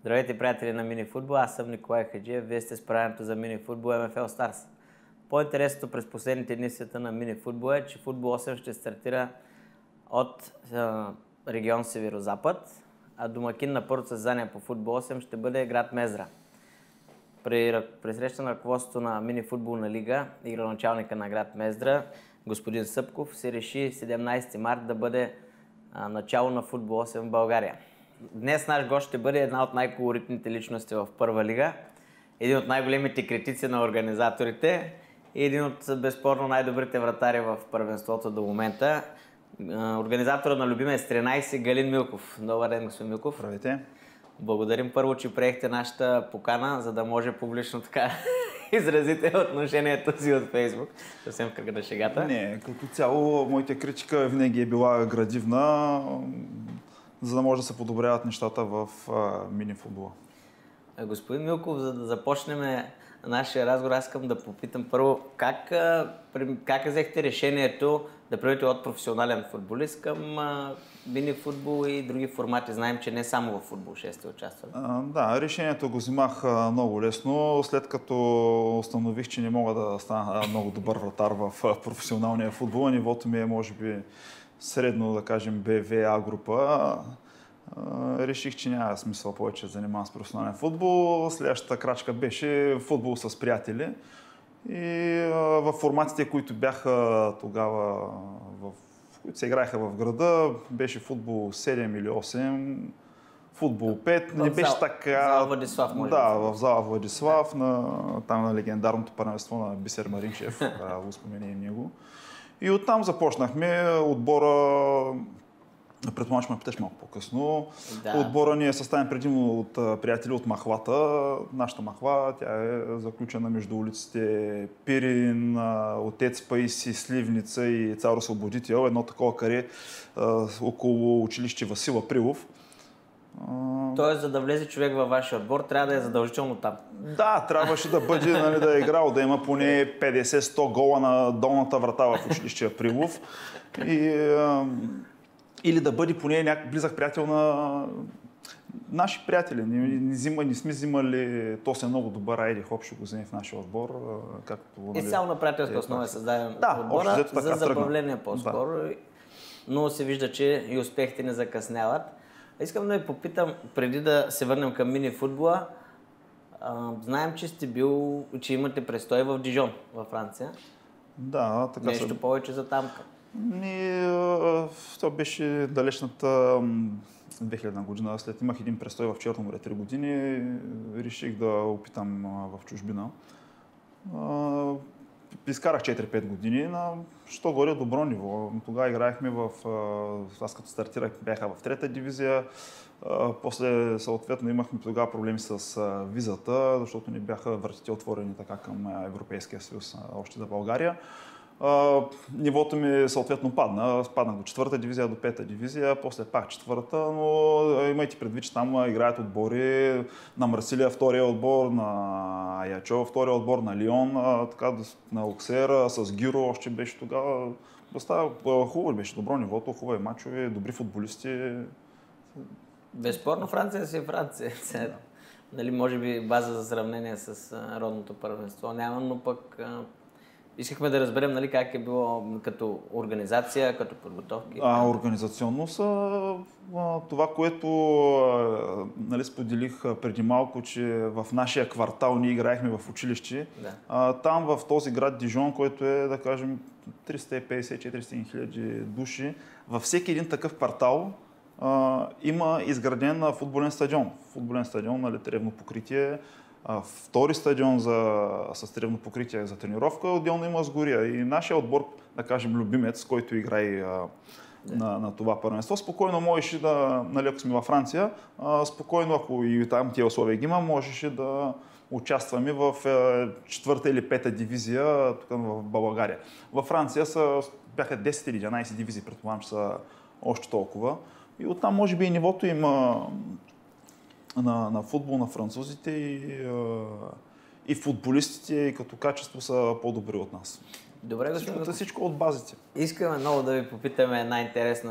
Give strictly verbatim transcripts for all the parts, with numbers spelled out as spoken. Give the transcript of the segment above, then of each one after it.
Здравейте, приятели на Минифутбол, аз съм Николай Хаджиев, вие сте с предаването за Минифутбол Ем Еф Ел Старс. По-интересното през последните дни света на Минифутбол е, че Футбол осем ще стартира от е, регион Северозапад, а домакин на първото състезание по Футбол осем ще бъде град Мездра. При, при среща на ръководството на Минифутболна лига и градоначалника на град Мездра, господин Съпков, се реши седемнайсети март да бъде а, начало на Футбол осем в България. Днес наш гост ще бъде една от най-колоритните личности в първа лига, един от най-големите критици на организаторите и един от безспорно най-добрите вратари в първенството до момента. Организатора на любимия с тринайсет Галин Милков. Добър ден, господин Милков. Здравейте. Благодарим първо, че приехте нашата покана, за да може публично така изразите отношението си от Фейсбук. Съвсем в кръга на шегата. Не, като цяло моята критика винаги е била градивна, за да може да се подобряват нещата в а, минифутбола. Господин Милков, за да започнем нашия разговор, аз искам да попитам първо как, как взехте решението да преминете от професионален футболист към а, минифутбол и други формати. Знаем, че не само в футбол шест сте участвали. А, да, решението го взимах а, много лесно, след като установих, че не мога да стана много добър вратар в а, професионалния футбол. Нивото ми е, може би, средно, да кажем, Б В А група. Реших, че няма смисъл повече да занимавам с професионален футбол. Следващата крачка беше футбол с приятели. И в форматите, които бяха тогава, в които се играеха в града, беше футбол седем или осем, футбол пет. Не беше зал, така. Зала Владислав, може да, в зала Владислав, на, там на легендарното първенство на Бисер Маринчев, да го спомени и него. И оттам започнахме отбора. Предполагам, ще ме питаш малко по-късно. Да. Отбора ни е съставен предимно от приятели от махвата. Нашата махва, тя е заключена между улиците Пирин, Отец Паиси, Сливница и Цар Освободител. Едно такова каре около училище Васил Априлов. Тоест, за да влезе човек във вашия отбор, трябва да е задължително там. Да, трябваше да бъде, нали, да е играл, да има поне петдесет-сто гола на долната врата в училище Априлов. И, или да бъде поне някакъв близък приятел на наши приятели. Не, не, взима, не сме взимали, то се много добър, айде хоп, ще го вземе в нашия отбор. Както, нали, и цяло на приятелска основа е създаден да, отбора, за забавление по-скоро. Да. Но се вижда, че и успехите не закъсняват. Искам да ви попитам, преди да се върнем към мини-футбола, знаем, че сте бил, че имате престой в Дижон, във Франция. Да, така. Нещо са... повече за там. Не, това беше далечната две хиляди година. След имах един престой в Черно море три години. Реших да опитам в чужбина. Изкарах четири-пет години на що горе добро ниво. Тогава играехме в... Аз като стартирах бяха в трета дивизия. После съответно имахме тогава проблеми с визата, защото не бяха вратите отворени така към Европейския съюз още за България. Uh, нивото ми съответно падна. Спаднах до четвърта дивизия, до пета дивизия, после пак четвърта, но имайте предвид, че там играят отбори на Марсилия, втория отбор на Ячо, втория отбор на Лион, uh, така, на Оксер, с Гиро още беше тогава. Доста хубаво беше, добро нивото, хубави мачове, добри футболисти. Безспорно Франция си е Франция. Нали, може би база за сравнение с родното първенство нямам, но пък искахме да разберем, нали, как е било като организация, като подготовки. А, организационно са това, което, нали, споделих преди малко, че в нашия квартал ние играехме в училище. Да. А, там в този град Дижон, който е, да кажем, триста и петдесет до четиристотин хиляди души, във всеки един такъв квартал а, има изграден футболен стадион. Футболен стадион, нали, тревно покритие. Втори стадион за, с тревно покритие за тренировка, отделно има сгория. И нашия отбор, да кажем, любимец, който играе а, на, на това първенство, спокойно можеше да, нали, ако сме във Франция, а, спокойно, ако и там тия условия ги има, можеше да участваме в а, четвърта или пета дивизия тук в България. Във Франция са, бяха десет или единайсет дивизии, предполагам, че са още толкова. И оттам може би и нивото има На, на футбол на французите и, и футболистите и като качество са по-добри от нас. Добре, всичко, всичко от базите. Искаме много да ви попитаме една интересна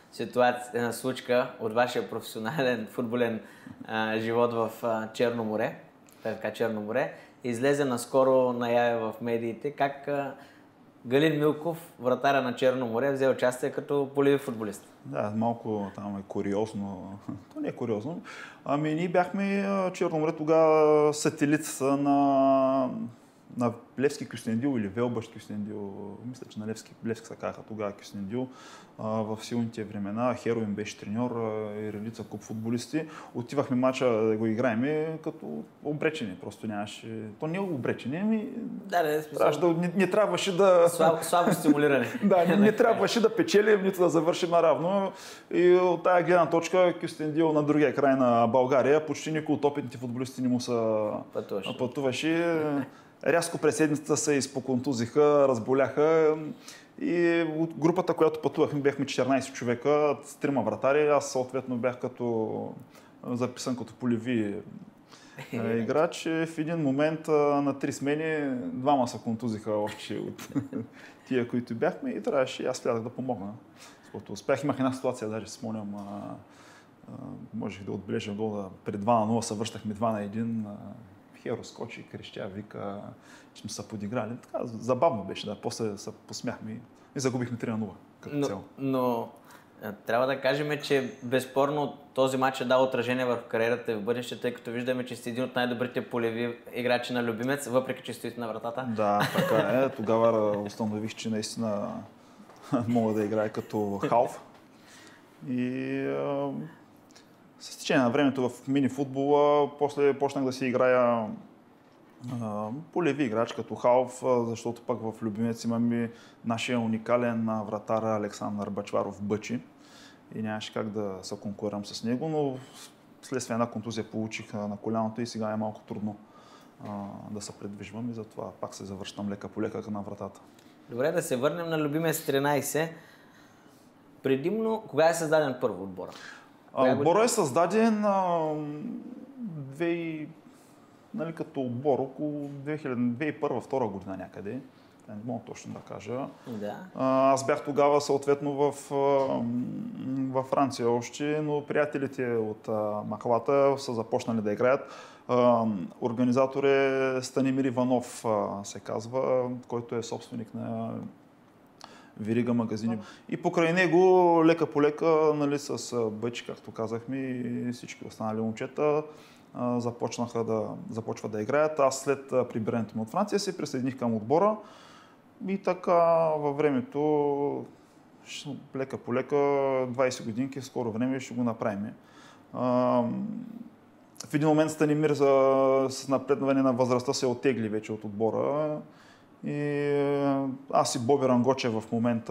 ситуация, случка от вашия професионален футболен а, живот в а, Черно море, ПФК Черно море, излезе наскоро наяве в медиите как а, Галин Милков, вратаря на Черно море, взе участие като полеви футболист. Да, малко там е куриозно. То не е куриозно. Ами ние бяхме Черно море тогава сателит на, на Левски Кюстендил или Велбаш Кюстендил. Мисля, че на Левски, Левски са казаха тогава Кюстендил. В силните времена. Херо им беше треньор и редица куп футболисти. Отивахме мача да го играем като обречени. Просто нямаше... То не е обречени, ами... Да, да, смисъл... да не, не трябваше да... Слабо, слабо стимулиране. Да, не, не трябваше да печелим, нито да завършим наравно. И от тая гледна точка Кюстендил на другия край на България, почти никой от опитните футболисти не му са пътуваше. пътуваше. Рязко през седмицата се изпоконтузиха, разболяха. И от групата, която пътувахме, бяхме четиринайсет човека, с трима вратари. Аз съответно бях като записан като полеви играч. В един момент на три смени двама се контузиха още от тия, които бяхме и трябваше и аз влязах да помогна. Защото успях, имах една ситуация, даже спомням, можех да отбележа гол, да при два на нула се връщахме два на един. Херо скочи, крещя, вика, че сме се подиграли. Така, забавно беше, да. После се посмяхме и загубихме три на нула като цяло. Но трябва да кажем, че безспорно този матч е дал отражение върху кариерата и в бъдеще, тъй като виждаме, че сте един от най-добрите полеви играчи на Любимец, въпреки че стоите на вратата. Да, така е. Тогава установих, че наистина мога да играя като халф. И а, с течение на времето в мини-футбола, после почнах да си играя а, полеви играч като халф, защото пък в Любимец имаме нашия уникален вратар Александър Бачваров Бъчи. И нямаше как да се конкурирам с него, но следствие една контузия получих на коляното и сега е малко трудно а, да се предвижвам и затова пак се завръщам лека по лека на вратата. Добре, да се върнем на Любимец тринайсет. Предимно, кога е създаден първо отбора? Отбора е създаден а, две, нали, като отбор около две хиляди и първа-втора година някъде. Не мога точно да кажа. Да. А, аз бях тогава съответно в, във Франция още, но приятелите от а, махалата са започнали да играят. А, организатор е Станимир Иванов, а, се казва, който е собственик на верига магазини. И покрай него, лека по лека, нали, с Бъчи, както казахме, и всички останали момчета започнаха да, започват да играят. Аз след прибирането ми от Франция се присъединих към отбора и така във времето, лека по лека, двайсет годинки, в скоро време ще го направим. В един момент Станимир за, с напредване на възрастта се оттегли вече от отбора. И аз и Боби Рангочев в момента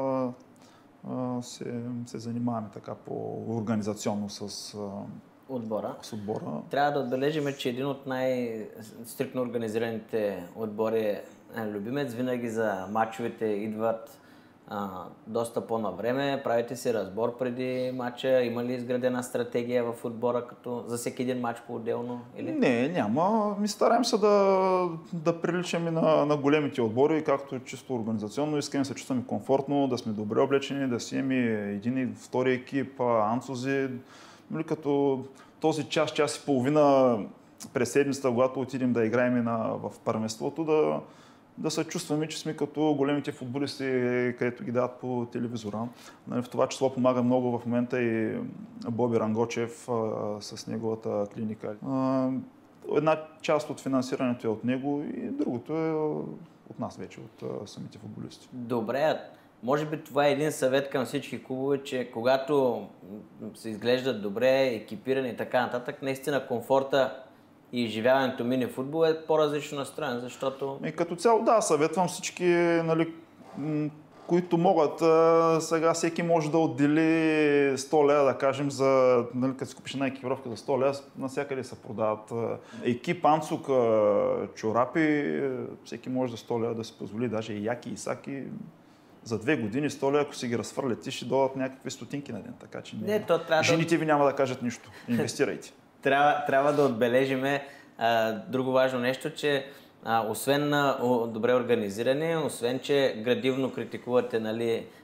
се, се занимаваме така по-организационно с отбора. с отбора. Трябва да отбележим, че един от най-стрикно организираните отбори е Любимец. Винаги за мачовете идват а, доста по-навреме. Правите си разбор преди мача. Има ли изградена стратегия в отбора като за всеки един мач по-отделно? Или? Не, няма. Ми стараем се да, да приличаме на, на големите отбори, както чисто организационно. Искаме да се чувстваме комфортно, да сме добре облечени, да си имаме един и втори екип, анцузи. Като този час, час и половина през седмицата, когато отидем да играем на, в първенството, да, да се чувстваме, че сме като големите футболисти, където ги дават по телевизора. В това число помага много в момента и Боби Рангочев а, с неговата клиника. А, една част от финансирането е от него и другото е от нас вече, от а, самите футболисти. Добре, може би това е един съвет към всички клубове, че когато се изглеждат добре, екипирани и така нататък, наистина комфорта и изживяването мини футбол е по-различно настроен, защото... И като цяло, да, съветвам всички, нали, които могат. Сега всеки може да отдели сто лева, да кажем, за, нали, като си купиш една екипировка за сто лева, навсякъде се продават екип, анцук, чорапи, всеки може за сто лева да си позволи, даже и яки, и саки. За две години, сто лева, ако си ги разфърляте, ще дойдат някакви стотинки на ден, така че не, то трябва жените да... ви няма да кажат нищо. Инвестирайте. трябва, трябва да отбележиме а, друго важно нещо, че а, освен на о, добре организиране, освен че градивно критикувате, нали,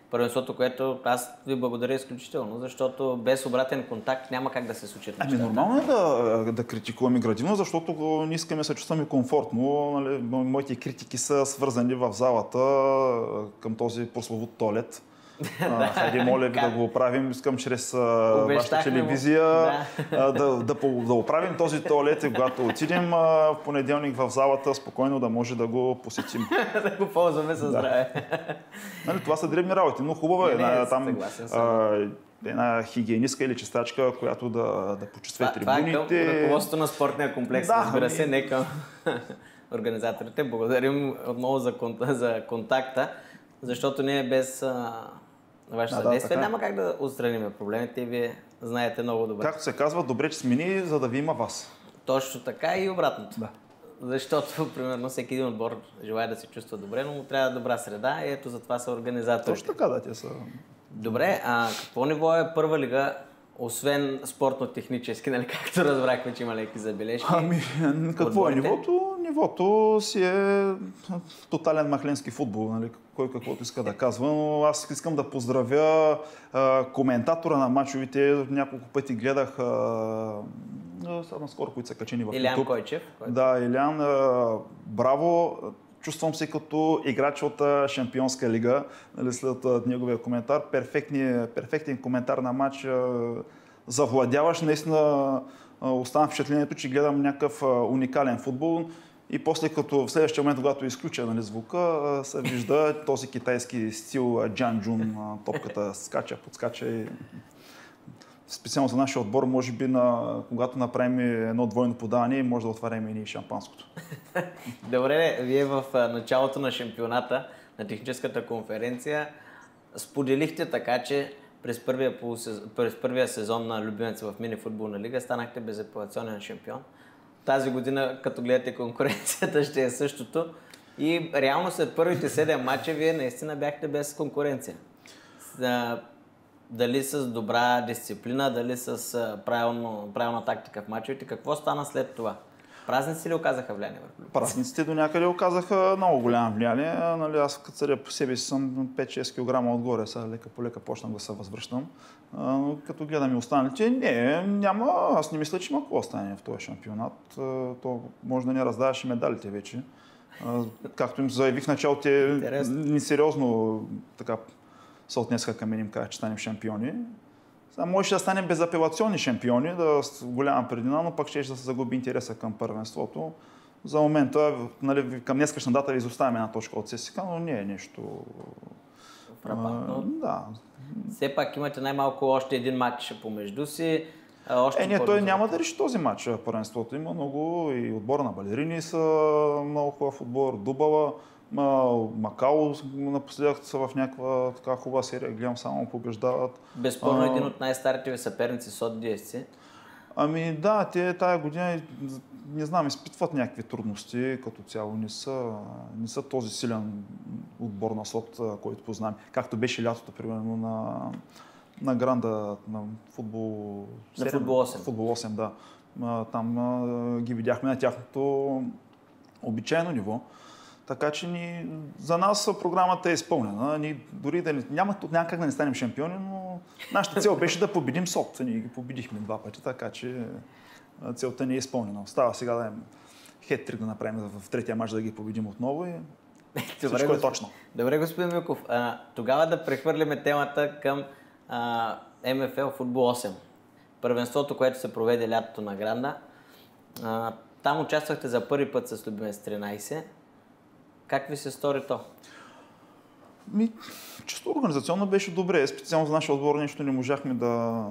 първенството, което аз ви благодаря изключително, защото без обратен контакт няма как да се случи. Ами нормално е да, да критикуваме градивно, защото не искаме се чувстваме комфортно. Нали, моите критики са свързани в залата към този прословут туалет. Хайде, моля ви да го оправим. Искам чрез вашата телевизия да. Да, да, да оправим този туалет и когато отидем в понеделник в залата, спокойно да може да го посетим. Да го ползваме със здраве. Да. Нали, това са дребни работи, но хубаво е. Не, там, а, една хигиенистка или чистачка, която да, да почиства трибуните. Това е към ръководството на спортния комплекс, да, разбира се, не към организаторите. Благодарим отново за, за контакта, защото ние без ваше да, съдействие да, няма как да отстраним проблемите и вие знаете много добре. Както се казва, добре, че смени, за да ви има вас. Точно така и обратното. Да. Защото, примерно, всеки един отбор желая да се чувства добре, но му трябва добра среда и ето за това са организатори. Точно така, да, те са. Добре, а какво ниво е първа лига, освен спортно-технически, нали, както разбрахме, че има леки забележки? Ами, какво е нивото? Нивото си е тотален махленски футбол, нали, кой каквото иска да казва, но аз искам да поздравя а, коментатора на мачовете, няколко пъти гледах а, сега наскоро, които са качени в YouTube. Илян Койчев. Който... Да, Илян, а, браво! Чувствам се като играч от Шампионска лига, нали, след неговия коментар. Перфектен коментар на матч. Завладяваш, наистина оставам впечатлението, че гледам някакъв уникален футбол. И после, като в следващия момент, когато изключа, нали, звука, се вижда този китайски стил Джан Джун, топката скача, подскача и... Специално за нашия отбор, може би, на, когато направим едно двойно подаване, може да отваряме и шампанското. Добре, вие в началото на шампионата, на техническата конференция, споделихте така, че през първия, полусезон, през първия сезон на любимеца в мини-футболна лига станахте безапелационен шампион. Тази година, като гледате конкуренцията, ще е същото. И реално след първите седем мача, вие наистина бяхте без конкуренция. Дали с добра дисциплина, дали с правилно, правилна тактика в мачовете. Какво стана след това? Празниците ли оказаха влияние върху? Празниците до някъде оказаха много голямо влияние. Нали, аз като съдя по себе си съм пет-шест килограма отгоре, сега лека по лека почнах да се възвръщам. Но като гледам и останалите, не, няма, аз не мисля, че има какво стане в този шампионат. То може да не раздаваше медалите вече. Както им заявих в началото, те несериозно така се отнесха към мен и им казах, че станем шампиони. Сега можеше да станем безапелационни шампиони, да с голяма предина, но пък ще да се загуби интереса към първенството. За момента, нали, към днескашна дата ви изоставяме една точка от ССК, но не е нещо... Фрапантно. Да. Все пак имате най-малко още един матч помежду си. Още е, не, той няма да реши този матч първенството. Има много и отбора на балерини са много хубав отбор, Дубала. Макао напоследък са в някаква така хубава серия, гледам само побеждават. Безспорно един от най-старите ви съперници с От Ди Ес Си. Ами да, те тая година, не знам, изпитват някакви трудности, като цяло не са, не са този силен отбор на СОТ, който познавам. Както беше лятото, примерно, на, на Гранда, на футбол... На футбол осем. Футбол осем, да. Там ги видяхме на тяхното обичайно ниво. Така че ни, за нас програмата е изпълнена. Ни, дори да не, няма, няма как да не станем шампиони, но нашата цел беше да победим СОТ. Ние ги победихме два пъти, така че целта ни е изпълнена. Остава сега да им хет-трик да направим в третия мач да ги победим отново и Добре, всичко е точно. Добре, господин Милков. А, тогава да прехвърлиме темата към а, Ем Еф Ел Футбол осем. Първенството, което се проведе лятото на Гранда. А, там участвахте за първи път с любимец тринайсет. Как ви се стори то? Ми, чисто организационно беше добре. Специално за нашия отбор нещо не можахме да...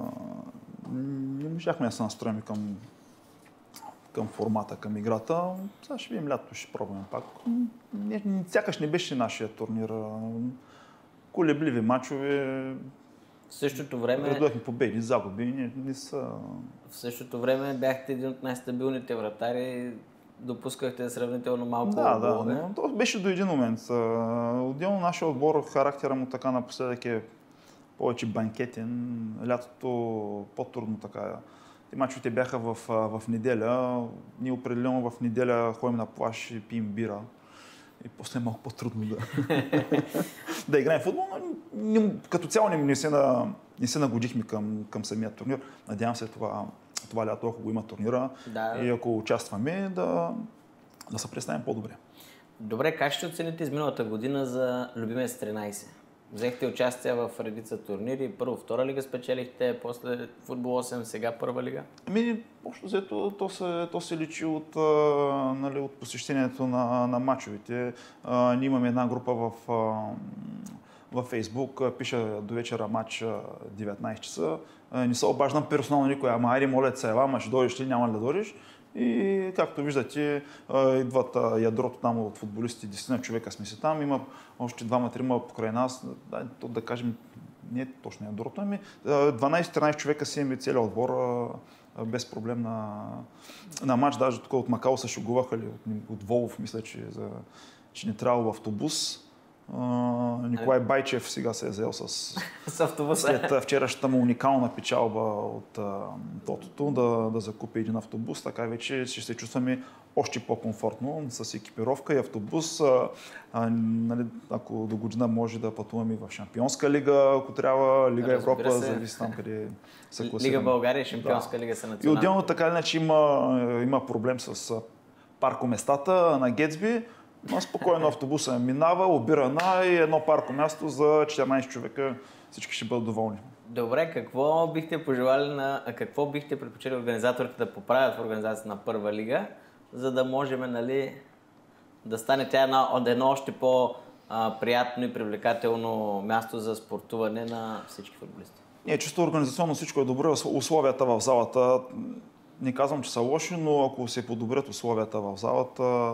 Не можахме да се настроим към, към формата, към играта. Сега ще видим лято, ще пробваме пак. Не, сякаш не беше нашия турнир. Колебливи мачове. В същото време... Предлагахме победи, загуби. Не, не са... В същото време бяхте един от най-стабилните вратари. Допускахте сравнително малко да, голове. Да, но то беше до един момент. Отделно нашия отбор, характера му така напоследък е повече банкетен. Лятото по-трудно така. Те мачовете бяха в, в неделя. Ние определено в неделя ходим на плаж и пием бира. и после е малко по-трудно да, да играем футбол, но като цяло не се, на, не се нагодихме към, към самия турнир. Надявам се това, това лято, ако го има турнира да. И ако участваме, да, да се представим по-добре. Добре, как ще оцените изминалата година за Любимец тринайсет? Взехте участие в редица турнири, първо, втора лига спечелихте, после футбол осем, сега първа лига? Ами, общо взето, то се, то се личи от, а, нали, от посещението на, на мачовете. А, ние имаме една група в, а, във Фейсбук, пиша до вечера матч деветнайсет часа. А, не се обаждам персонално никой, ама айде, моля се, ела, ама ще дойдеш ли, няма ли да дойдеш? И както виждате, идват ядрото там от футболисти, десет човека сме си там, има още двама-трима покрай нас, да, да кажем, не е точно ядрото, ами дванайсет-тринайсет човека си имаме целият отбор без проблем на, на матч, даже тук от Макао се шугуваха ли, от, от Волов, мисля, че, за, че не трябвало в автобус. Uh, Николай Байчев сега се е взел с, с автобуса. След вчерашната му уникална печалба от uh, Тотото да, да закупи един автобус, така вече ще се чувстваме още по-комфортно с екипировка и автобус. Uh, uh, нали, ако до година може да пътуваме в Шампионска лига, ако трябва, Лига Европа, зависи там къде се класираме. Лига България, Шампионска да. Лига са национални. И отделно така иначе има, има проблем с паркоместата на Гетсби. Но спокойно автобуса минава, обирана и едно парко място за четиринайсет човека. Всички ще бъдат доволни. Добре, какво бихте пожелали на... Какво бихте предпочели организаторите да поправят в организацията на първа лига, за да можем, нали, да стане тя едно, едно още по-приятно и привлекателно място за спортуване на всички футболисти? Не, чисто организационно всичко е добро. Условията в залата, не казвам, че са лоши, но ако се подобрят условията в залата,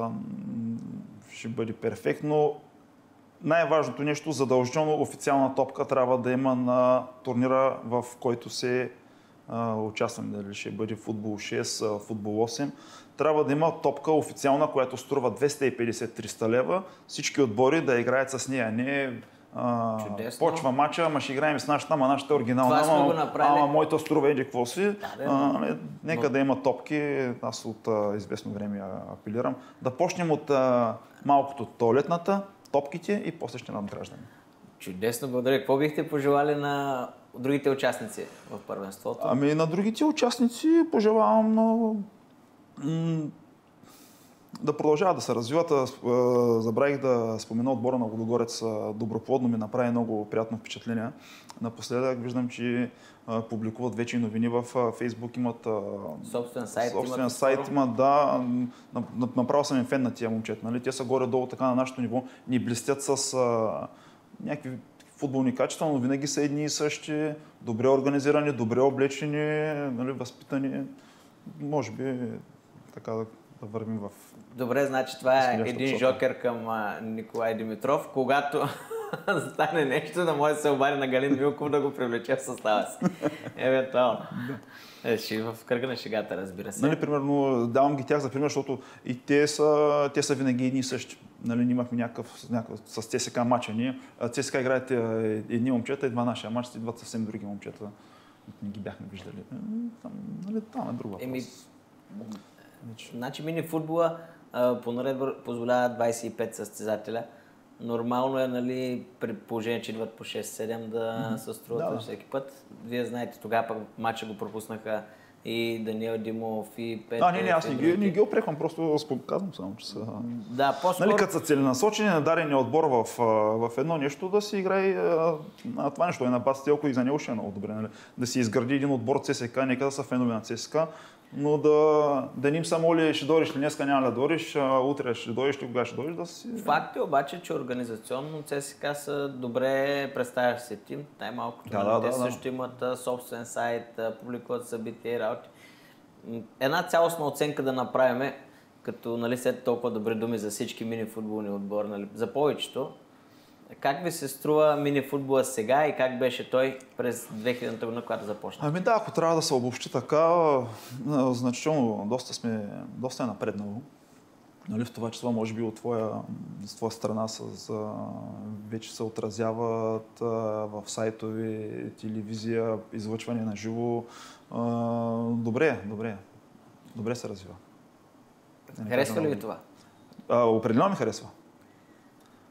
ще бъде перфектно. Най-важното нещо, задължително официална топка трябва да има на турнира, в който се а, участваме. Дали ще бъде футбол шест, футбол осем. Трябва да има топка официална, която струва двеста и петдесет до триста лева. Всички отбори да играят с нея. Не а, почва мача, ама ще играем с нашата, ама нашата е оригинална. Ама, ама моята струва еди какво си. Да, да, а, нека но... да има топки. Аз от а, известно време апелирам. Да почнем от а, малкото туалетната, топките и после ще надграждаме. Чудесно, благодаря. Какво бихте пожелали на другите участници в първенството? Ами на другите участници пожелавам на... да продължават да се развиват. Забравих да спомена отбора на Лудогорец. Доброплодно ми направи много приятно впечатление. Напоследък виждам, че публикуват вече новини в Фейсбук, имат собствен сайт, собствен имат сайт имат, да. Направо съм им фен на тия момчета. Нали? Те са горе-долу така на нашето ниво. Ни блестят с а, някакви футболни качества, но винаги са едни и същи, добре организирани, добре облечени, нали, възпитани. Може би така да, да вървим в... Добре, значи това е един посока. Жокер към а, Николай Димитров. Когато стане нещо, да може да се обади на Галин Милков да го привлече в състава си. Евентуално. Е, ще в кръга на шегата, разбира се. Нали, примерно, давам ги тях за пример, защото и те са, те са винаги едни и същи. Нали, имахме някакъв, някакъв с ЦСКА матча. Ние ЦСКА играят едни момчета и два нашия матч, идват съвсем други момчета. Не ги бяхме виждали. Там, нали, там е друг въпрос. Еми, значи мини футбола по наредба позволява двайсет и пет състезателя. Нормално е, нали, при положение, че идват по шест-седем да mm-hmm. се струват да. Всеки път. Вие знаете, тогава пък матча го пропуснаха и Даниел Димов и Петър. А, не, не, аз не ги, не ги опреквам, просто казвам само, че са... Да, по-скоро... Нали, като са целенасочени на дарения отбор в, в едно нещо, да си играе на това нещо. И на база Телко и за него ще е много добре. Нали? Да си изгради един отбор от ЦСКА, нека да са фенове на ЦСКА, но да, да ним само ли ще дойдеш ли днеска, няма да дойдеш, утре ще дойдеш ли, кога ще дойдеш, да си... Факт е обаче, че организационно ЦСКА са добре представящ се тим, най-малкото. Да, да, те да, също да. имат собствен сайт, публикуват събития и работи. Една цялостна оценка да направим, като, нали, след толкова добри думи за всички мини-футболни отбори, нали, за повечето. Как ви се струва мини-футбола сега и как беше той през две хилядната година, когато започна? Ами да, ако трябва да се обобщи така, значително доста сме, доста е напреднало. Нали, в това число, може би от твоя, с твоя страна с, а, вече се отразяват а, в сайтове, телевизия, излъчване на живо. А, добре, добре. Добре се развива. Харесва ли ви това? А, определено ми харесва.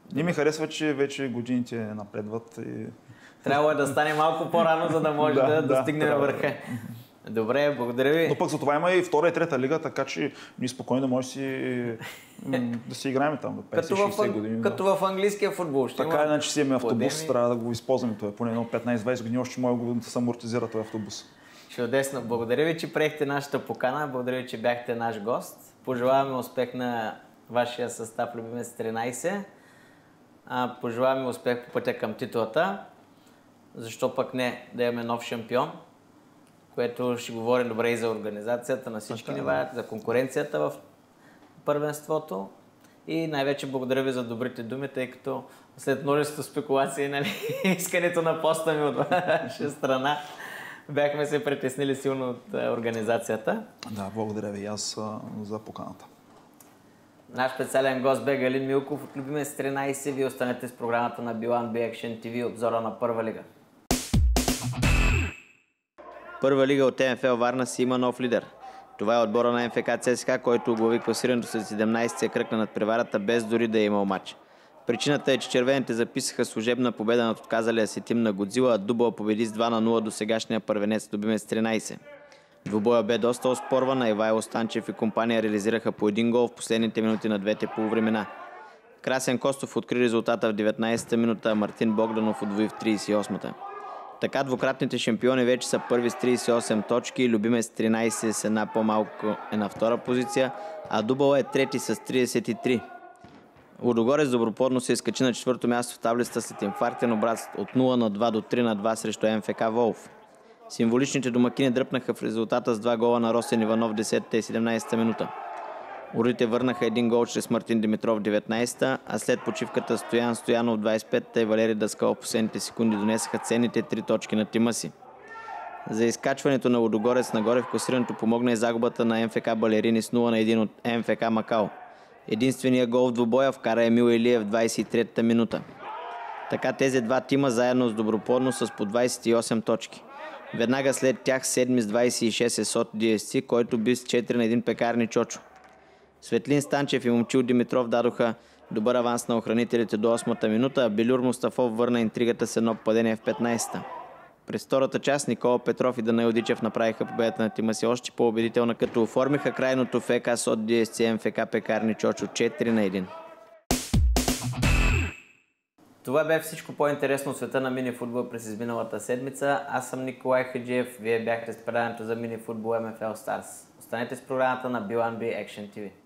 Не ми харесва, че вече годините напредват и... Трябва е да стане малко по-рано, за да може да, да достигнем да, върха. Добре, благодаря ви. Но пък за това има и втора и трета лига, така че ние спокойно може си, да си играем там до петдесет-шейсет години. Като да. В английския футбол. Ще така иначе си имаме автобус, подеми. трябва да го използваме това. Поне едно петнайсет-двайсет години още може да се амортизира този автобус. Чудесно. Благодаря ви, че приехте нашата покана. Благодаря ви, че бяхте наш гост. Пожелаваме успех на вашия състав Любимец тринайсет. Пожелаваме успех по пътя към титлата. Защо пък не да имаме нов шампион, което ще говори добре и за организацията на всички нива, за конкуренцията в първенството. И най-вече благодаря ви за добрите думи, тъй като след множество спекулации, нали, искането на поста ми от ваша страна, бяхме се притеснили силно от организацията. Да, благодаря ви аз за поканата. Наш специален гост бе Галин Милков от Любимец тринайсет. Вие останете с програмата на Би уан Би Action Ти Ви, обзора на Първа лига. Първа лига от ЕМФЛ Варна си има нов лидер. Това е отбора на МФК ЦСКА, който оглави класирането след седемнайсети кръг на надпреварата, без дори да е имал матч. Причината е, че червените записаха служебна победа над отказалия си тим на Годзила, а Дубъл победи с два на нула до сегашния първенец Любимец тринайсет. Двубоя бе доста оспорван, а Ивайло Станчев и компания реализираха по един гол в последните минути на двете полувремена. Красен Костов откри резултата в деветнайсета минута, а Мартин Богданов удвои в трийсет и осмата. Така двукратните шампиони вече са първи с трийсет и осем точки, Любимец тринайсет с една по-малко е на втора позиция, а Дубъл е трети с трийсет и три. Лудогорец доброплодно се изкачи на четвърто място в таблицата след инфарктен обрат от нула на два до три на два срещу МФК Волов. Символичните домакини дръпнаха в резултата с два гола на Росен Иванов в десетата и седемнайсета минута. Орите върнаха един гол чрез Мартин Димитров в деветнайсета, а след почивката Стоян Стоянов в двайсет и петата и Валери Даскал в последните секунди донесаха ценните три точки на тима си. За изкачването на Лудогорец нагоре в класирането помогна и загубата на МФК Балерини с нула на един от МФК Макао. Единственият гол в двубоя вкара Емил Илиев в двайсет и третата минута. Така тези два тима заедно с доброплодно с по двайсет и осем точки. Веднага след тях седми с двайсет и шест е Сот Ди Ес Си, който би с четири на един Пекарни Чочо. Светлин Станчев и Момчил Димитров дадоха добър аванс на охранителите до осмата минута, а Белюр Мустафов върна интригата с едно падение в петнайсета. През втората част Никола Петров и Данаил Дичев направиха победата на тима си още по-убедителна, като оформиха крайното ФК Сот Ди Ес Си МФК Пекарни Чочо четири на един. Това бе всичко по-интересно от света на мини-футбол през изминалата седмица. Аз съм Николай Хаджиев, вие бяхте с предаването за мини-футбол Ем Еф Ел Старс. Останете с програмата на Би уан Би Action Ти Ви.